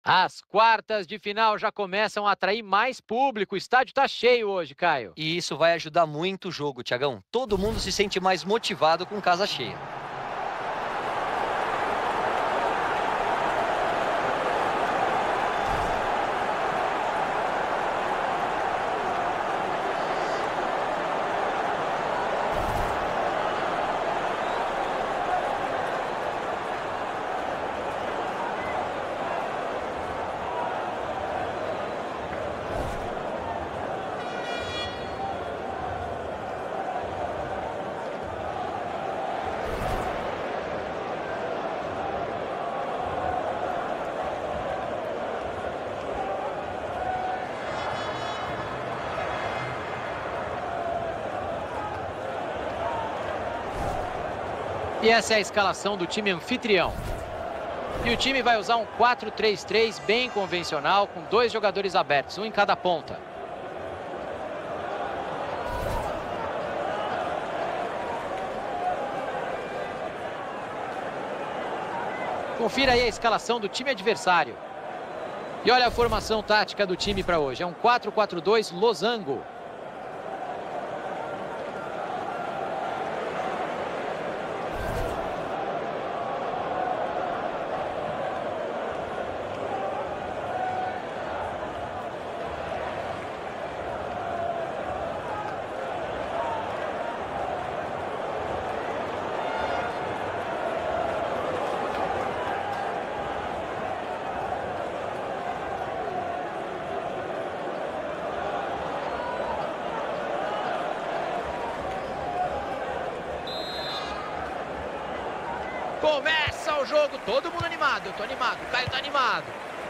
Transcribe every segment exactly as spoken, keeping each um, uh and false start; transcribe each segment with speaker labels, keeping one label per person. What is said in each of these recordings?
Speaker 1: As quartas de final já começam a atrair mais público. O estádio está cheio hoje, Caio.
Speaker 2: E isso vai ajudar muito o jogo, Tiagão. Todo mundo se sente mais motivado com casa cheia.
Speaker 1: E essa é a escalação do time anfitrião. E o time vai usar um quatro três três bem convencional, com dois jogadores abertos, um em cada ponta. Confira aí a escalação do time adversário. E olha a formação tática do time para hoje. É um quatro quatro dois losango. Começa o jogo, todo mundo animado. Eu tô animado, o Caio tá animado.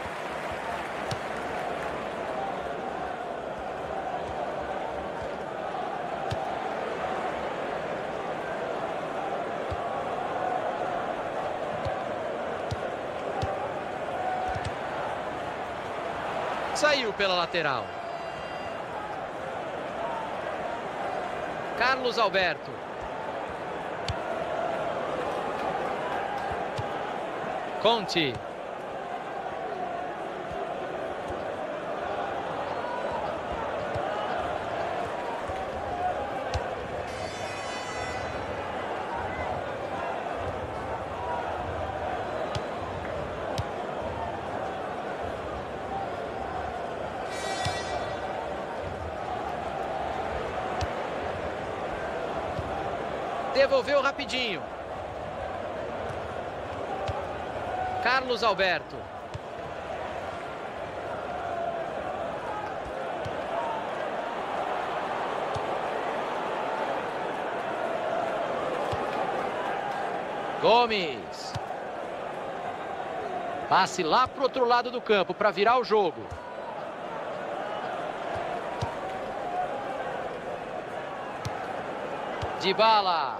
Speaker 1: Saiu pela lateral. Carlos Alberto. Conte. Devolveu rapidinho. Carlos Alberto. Gomes. Passe lá para o outro lado do campo para virar o jogo. Dybala.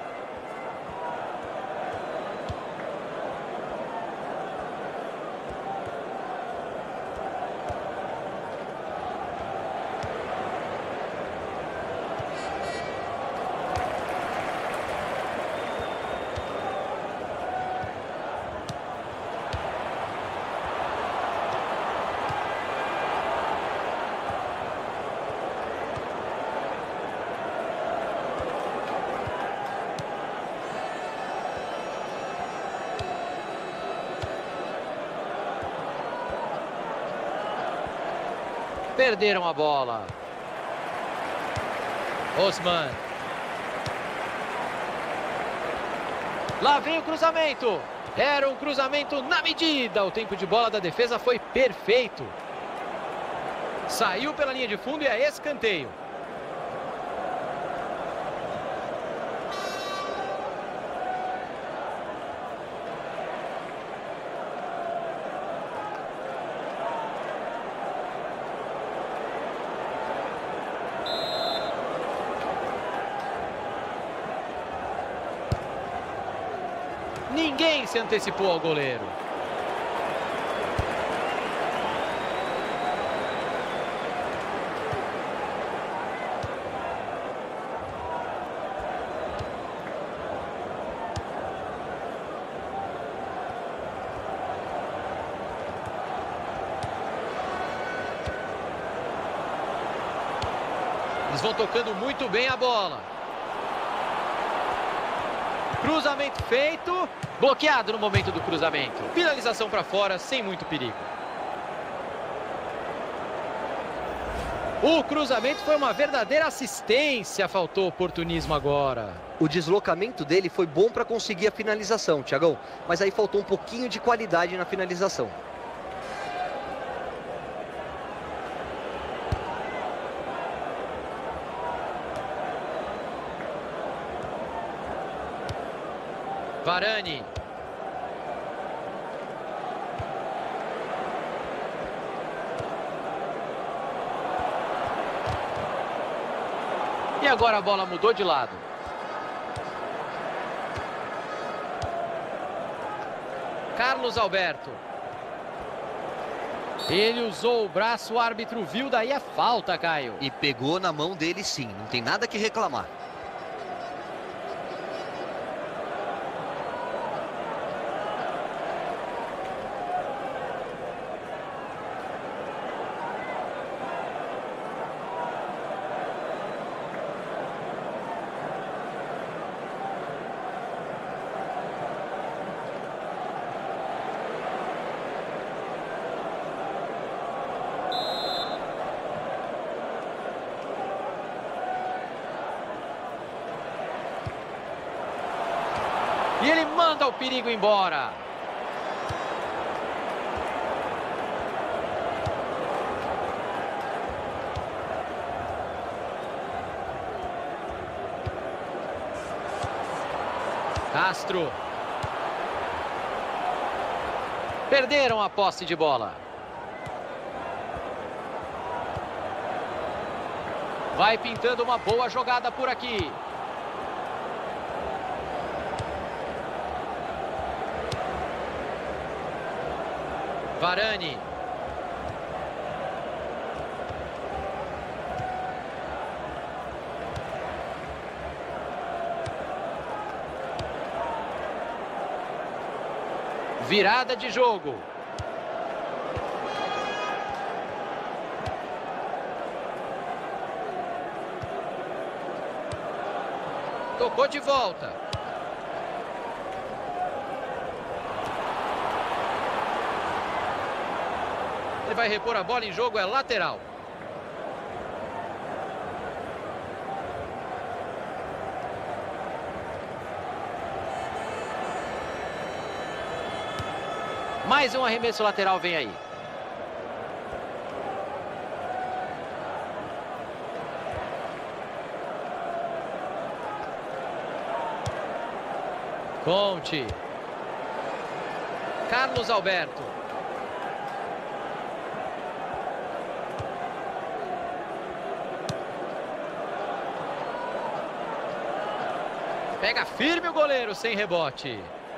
Speaker 1: Perderam a bola. Osman. Lá vem o cruzamento. Era um cruzamento na medida. O tempo de bola da defesa foi perfeito. Saiu pela linha de fundo e é escanteio. Ninguém se antecipou ao goleiro. Eles vão tocando muito bem a bola. Cruzamento feito. Bloqueado no momento do cruzamento. Finalização para fora, sem muito perigo. O cruzamento foi uma verdadeira assistência. Faltou oportunismo agora.
Speaker 3: O deslocamento dele foi bom para conseguir a finalização, Thiagão. Mas aí faltou um pouquinho de qualidade na finalização.
Speaker 1: Varane. E agora a bola mudou de lado. Carlos Alberto. Ele usou o braço, o árbitro viu, daí a falta, Caio.
Speaker 3: E pegou na mão dele sim, não tem nada que reclamar.
Speaker 1: E ele manda o perigo embora. Castro. Perderam a posse de bola. Vai pintando uma boa jogada por aqui. Varane. Virada de jogo. Tocou de volta. Ele vai repor a bola em jogo, é lateral. Mais um arremesso lateral vem aí. Conte. Carlos Alberto. Pega firme o goleiro, sem rebote.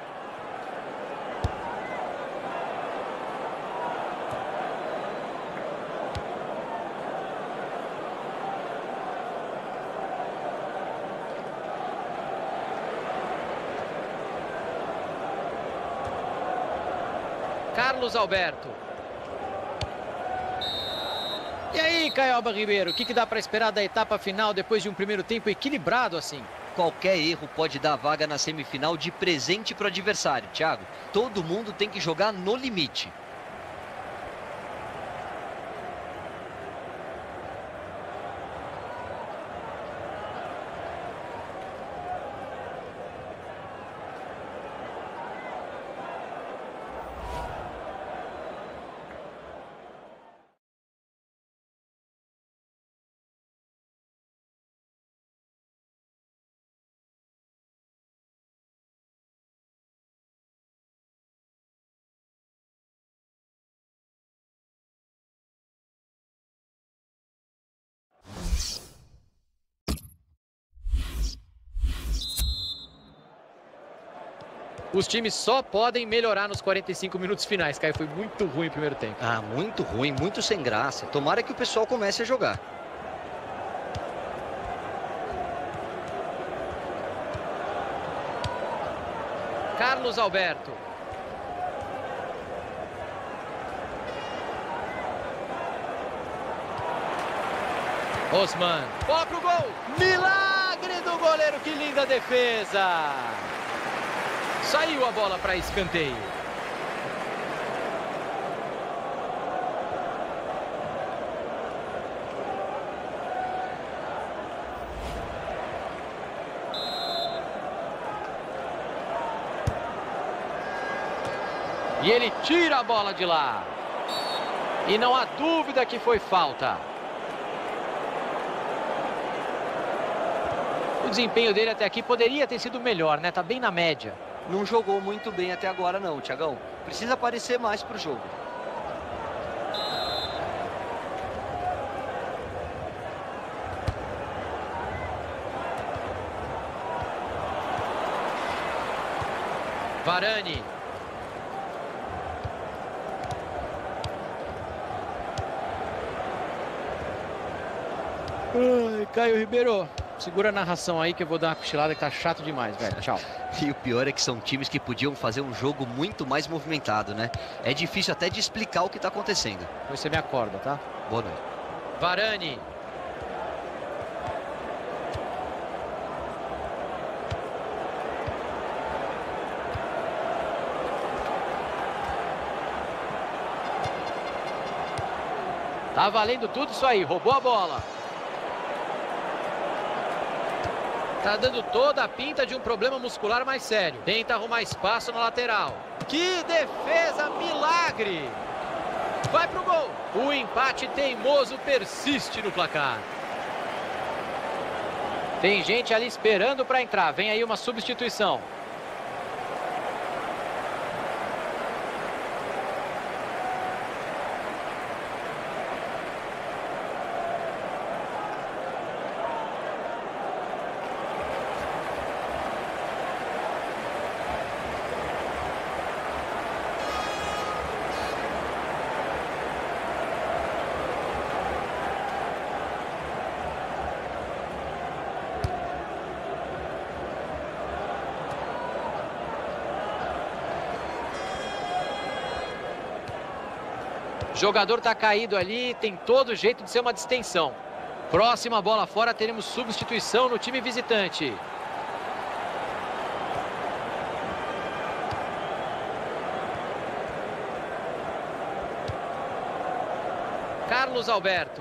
Speaker 1: Carlos Alberto. E aí, Caioba Ribeiro, o que, que dá para esperar da etapa final depois de um primeiro tempo equilibrado assim?
Speaker 3: Qualquer erro pode dar vaga na semifinal de presente para o adversário, Thiago. Todo mundo tem que jogar no limite. Os times só podem melhorar nos quarenta e cinco minutos finais, Caio. Foi muito ruim o primeiro tempo. Ah, muito ruim, muito sem graça. Tomara que o pessoal comece a jogar.
Speaker 1: Carlos Alberto. Osman, bola pro gol. Milagre do goleiro, que linda defesa. Saiu a bola para escanteio. E ele tira a bola de lá. E não há dúvida que foi falta. O desempenho dele até aqui poderia ter sido melhor, né? Tá bem na média.
Speaker 2: Não jogou muito bem até agora não, Thiagão. Precisa aparecer mais pro jogo.
Speaker 1: Varane. Ai, Caio Ribeiro, segura a narração aí que eu vou dar uma cochilada que tá chato demais, velho. Tchau.
Speaker 3: E o pior é que são times que podiam fazer um jogo muito mais movimentado, né? É difícil até de explicar o que tá acontecendo.
Speaker 1: Você me acorda, tá?
Speaker 3: Boa noite.
Speaker 1: Varane. Tá valendo tudo isso aí, roubou a bola. Tá dando toda a pinta de um problema muscular mais sério. Tenta arrumar espaço na lateral. Que defesa, milagre! Vai pro gol. O empate teimoso persiste no placar. Tem gente ali esperando para entrar. Vem aí uma substituição. O jogador tá caído ali, tem todo jeito de ser uma distensão. Próxima bola fora, teremos substituição no time visitante. Carlos Alberto.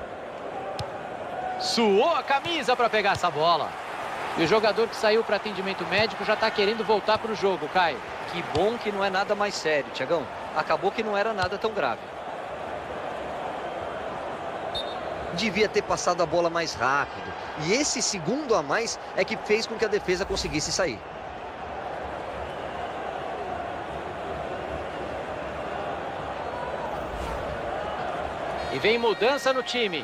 Speaker 1: Suou a camisa para pegar essa bola. E o jogador que saiu para atendimento médico já está querendo voltar para o jogo, Caio.
Speaker 2: Que bom que não é nada mais sério, Thiagão. Acabou que não era nada tão grave.
Speaker 3: Devia ter passado a bola mais rápido. E esse segundo a mais é que fez com que a defesa conseguisse sair.
Speaker 1: E vem mudança no time.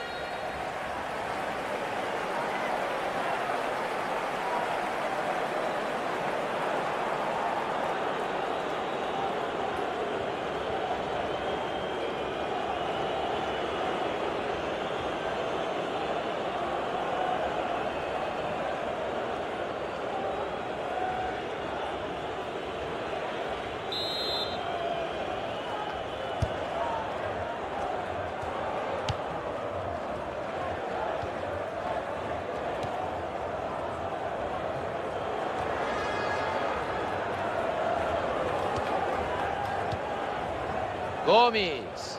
Speaker 1: Gomes.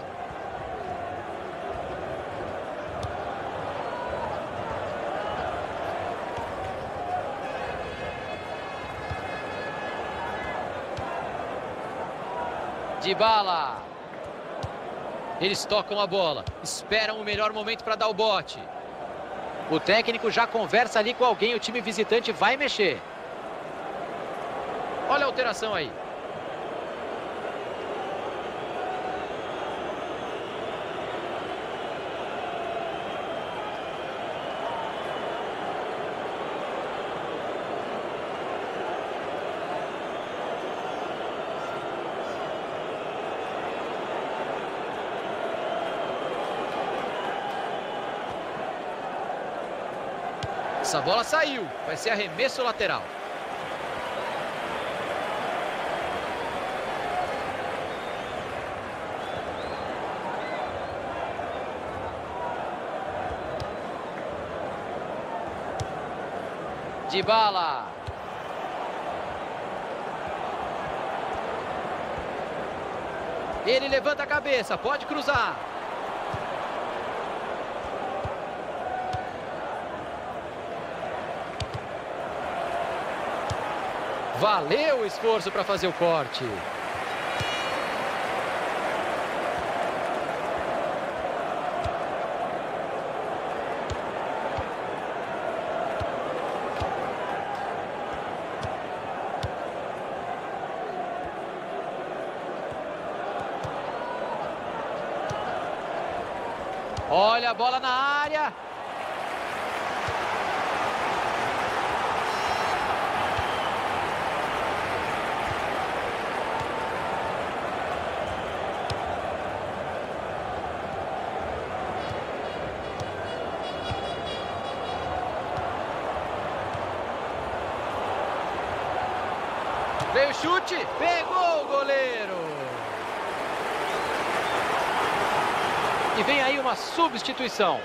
Speaker 1: Dybala. Eles tocam a bola. Esperam o melhor momento para dar o bote. O técnico já conversa ali com alguém. O time visitante vai mexer. Olha a alteração aí. Essa bola saiu. Vai ser arremesso lateral. Dybala. Ele levanta a cabeça, pode cruzar. Valeu o esforço para fazer o corte. Olha a bola na área. Veio o chute, pegou o goleiro. E vem aí uma substituição.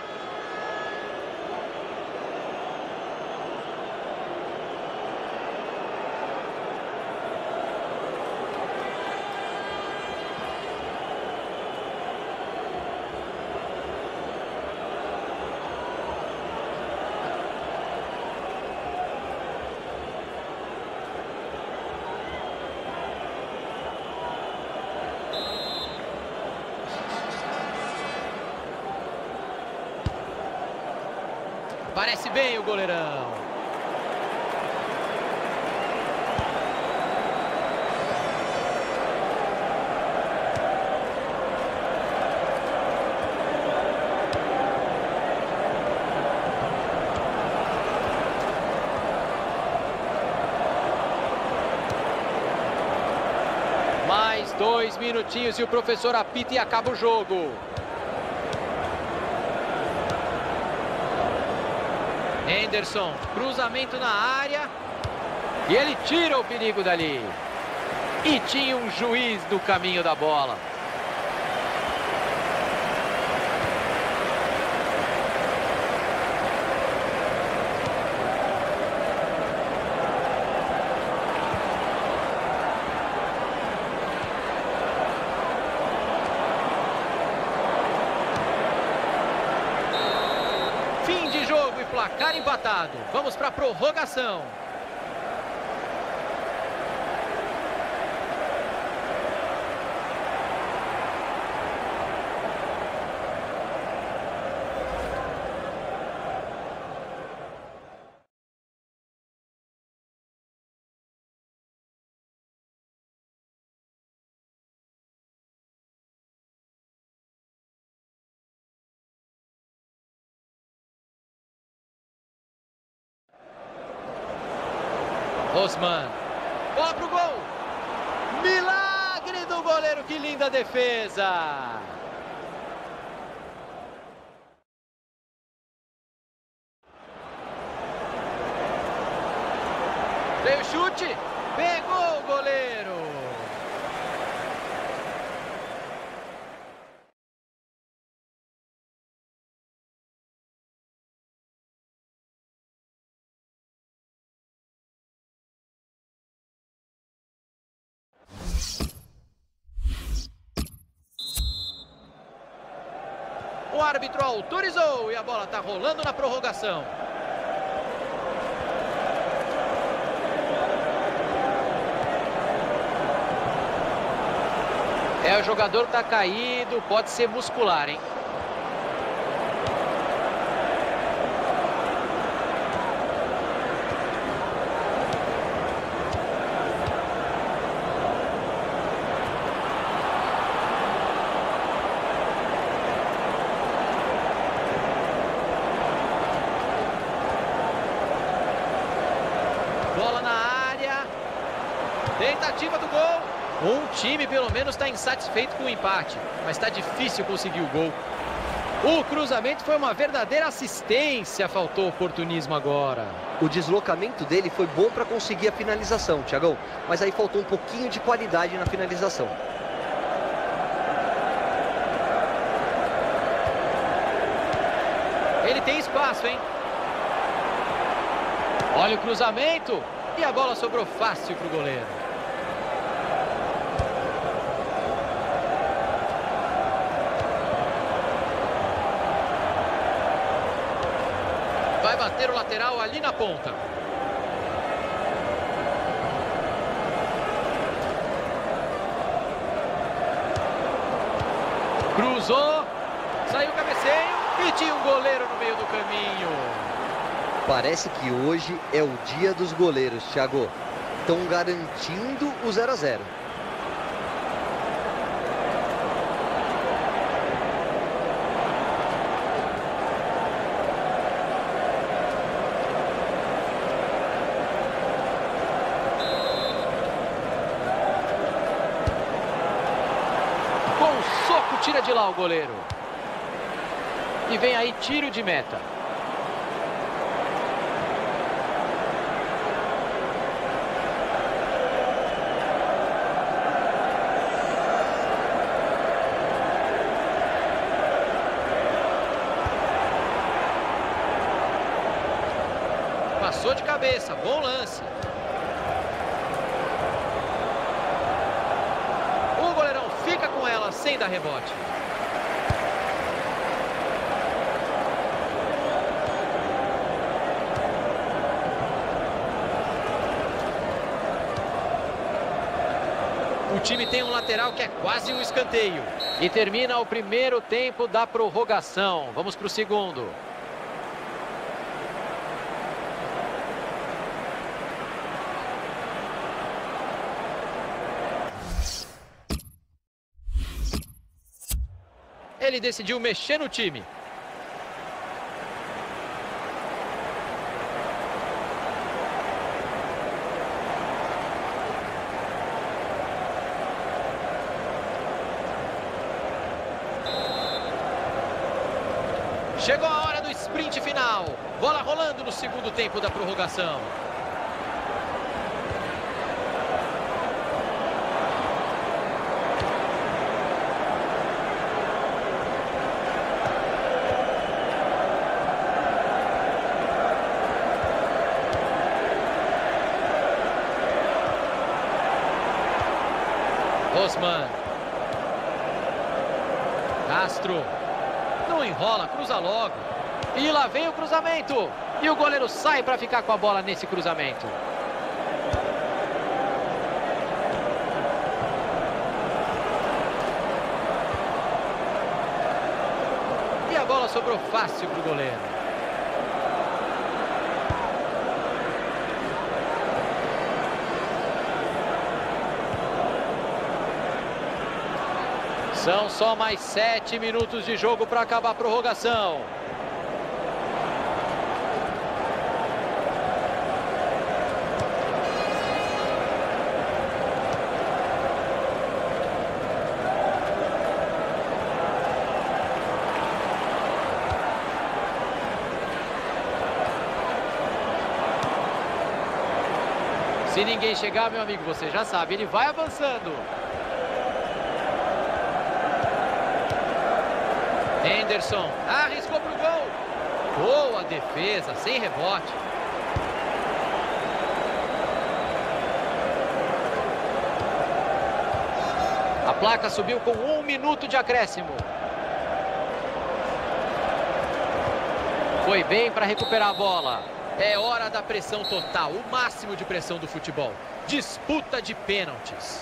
Speaker 1: Parece bem o goleirão. Mais dois minutinhos e o professor apita e acaba o jogo. Henderson, cruzamento na área. E ele tira o perigo dali. E tinha um juiz no caminho da bola. Fim de jogo e placar empatado. Vamos para a prorrogação. Osman, bola pro gol, milagre do goleiro, que linda defesa. Veio o chute, pegou o goleiro. O árbitro autorizou e a bola está rolando na prorrogação. É, o jogador está caído, pode ser muscular, hein? Bola na área. Tentativa do gol. Um time pelo menos está insatisfeito com o empate, mas está difícil conseguir o gol. O cruzamento foi uma verdadeira assistência, faltou oportunismo agora.
Speaker 3: O deslocamento dele foi bom para conseguir a finalização, Thiagão, mas aí faltou um pouquinho de qualidade na finalização.
Speaker 1: Ele tem espaço, hein? Olha o cruzamento. E a bola sobrou fácil para o goleiro. Vai bater o lateral ali na ponta. Cruzou. Saiu o cabeceio. E tinha um goleiro no meio do caminho.
Speaker 3: Parece que hoje é o dia dos goleiros, Thiago. Estão garantindo o zero a zero.
Speaker 1: Com um soco, tira de lá o goleiro. E vem aí tiro de meta. Passou de cabeça, bom lance. O goleirão fica com ela sem dar rebote. O time tem um lateral que é quase um escanteio. E termina o primeiro tempo da prorrogação. Vamos para o segundo. Ele decidiu mexer no time. Chegou a hora do sprint final. Bola rolando no segundo tempo da prorrogação. Osman. Castro. Não enrola, cruza logo. E lá vem o cruzamento. E o goleiro sai para ficar com a bola nesse cruzamento. E a bola sobrou fácil para o goleiro. São só mais sete minutos de jogo para acabar a prorrogação. Se ninguém chegar, meu amigo, você já sabe, ele vai avançando. Henderson arriscou para o gol. Boa defesa, sem rebote. A placa subiu com um minuto de acréscimo. Foi bem para recuperar a bola. É hora da pressão total, o máximo de pressão do futebol. Disputa de pênaltis.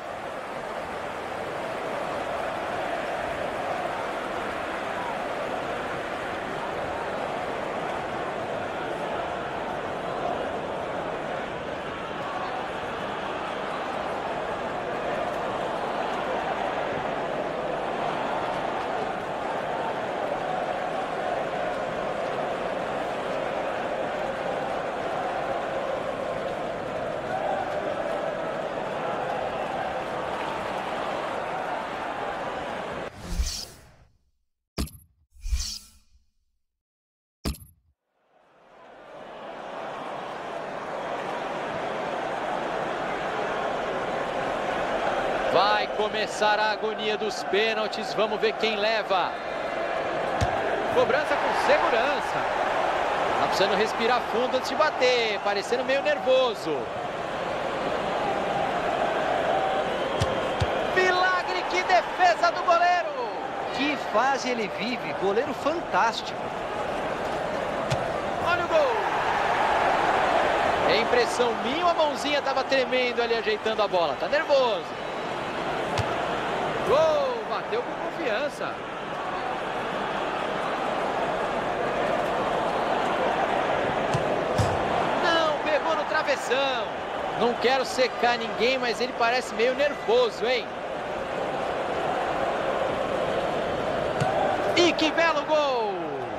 Speaker 1: Vai começar a agonia dos pênaltis. Vamos ver quem leva. Cobrança com segurança. Tá precisando respirar fundo antes de bater, parecendo meio nervoso. Milagre, que defesa do goleiro!
Speaker 3: Que fase ele vive, goleiro fantástico.
Speaker 1: Olha o gol! É impressão minha ou a mãozinha estava tremendo ali ajeitando a bola? Tá nervoso. Gol! Bateu com confiança. Não, pegou no travessão. Não quero secar ninguém, mas ele parece meio nervoso, hein? E que belo gol!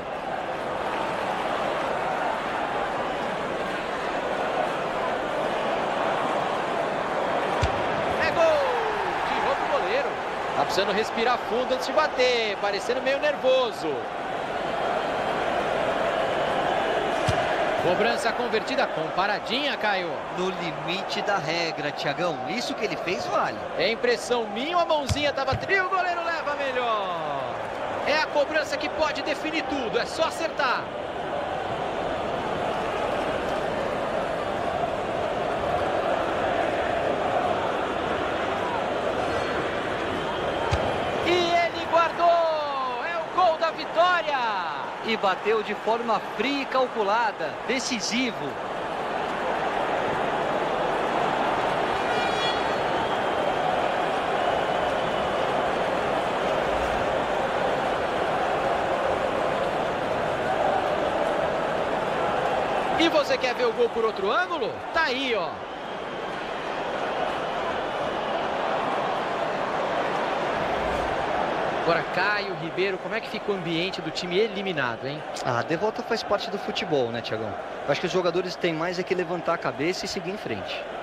Speaker 1: É gol! Tirou pro goleiro. Tá precisando respirar fundo antes de bater, parecendo meio nervoso. Cobrança convertida com paradinha, Caio.
Speaker 3: No limite da regra, Thiagão. Isso que ele fez vale.
Speaker 1: É impressão minha ou a mãozinha tava trio, o goleiro leva melhor. É a cobrança que pode definir tudo, é só acertar. E ele guardou! É o gol da vitória!
Speaker 3: E bateu de forma fria e calculada. Decisivo.
Speaker 1: E você quer ver o gol por outro ângulo? Tá aí, ó. Agora, Caio, Ribeiro, como é que fica o ambiente do time eliminado, hein?
Speaker 3: Ah, a derrota faz parte do futebol, né, Thiagão? Eu acho que os jogadores têm mais é que levantar a cabeça e seguir em frente.